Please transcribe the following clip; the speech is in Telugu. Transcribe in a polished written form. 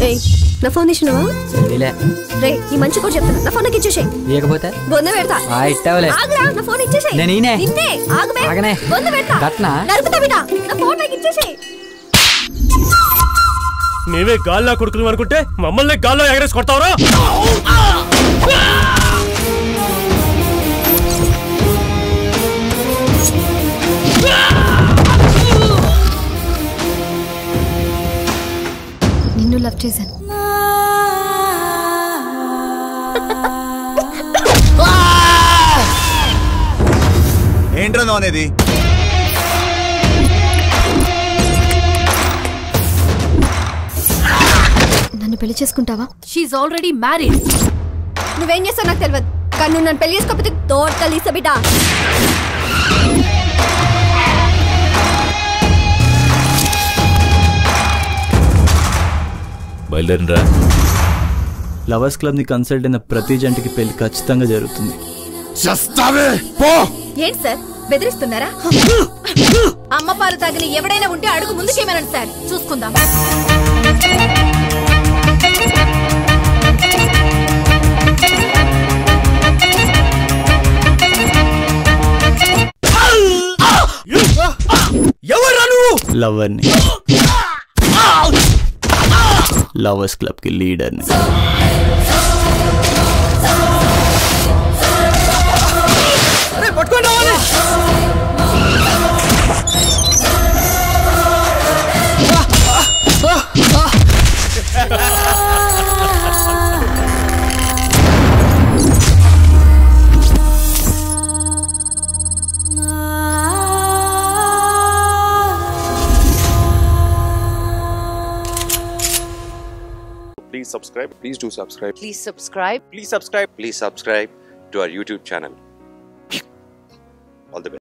ఏయ్ నా ఫోన్ ఇచ్చినవా? ఇలా రే ఈ మంచి కూడా చెప్తున్నా, నా ఫోన్ నాకు ఇచ్చేసేయ్. లేకపోతే బొంద పెడతా. ఇట్టవలే. ఆగరా, నా ఫోన్ ఇచ్చేసేయ్. నేను ఈనే. నిన్నే ఆగమే. ఆగనే. బొంద పెడతా. గట్నా? నరుకుతా బిడ్డ. నా ఫోన్ నాకు ఇచ్చేసేయ్. మేమే గాల్లో కొడుకులు అనుకుంటే మమ్మల్ని గాల్లో ఎగరేసి కొడతావురా? నిన్ను లవ్ చేశాను. ఏంట్రా నువ్వు అనేది? నన్ను పెళ్లి చేసుకుంటావా? She already married. నువ్వేం చేస్తావు నాకు తెలియదు, కానీ నువ్వు నన్ను పెళ్లి చేసుకోకపోతే తోట లీసా బిడ్డ. బయలుదేరినరా. లవర్స్ క్లబ్ ని కన్సల్ట్ అయిన ప్రతి జంటకి పెళ్లి ఖచ్చితంగా జరుగుతుంది. ఏంటి సార్ బెదిరిస్తున్నారా? అమ్మ పాలు తాగిన ఎవడైనా ఉంటే అడుగు ముందుకేమనండి సార్, చూసుకుందాం. ఎవరా నువ్వు? లవర్ని, లవర్స్ క్లబ్ కి లీడర్ని. Please subscribe. Please do subscribe. Please subscribe. Please subscribe. Please subscribe to our YouTube channel. All the best.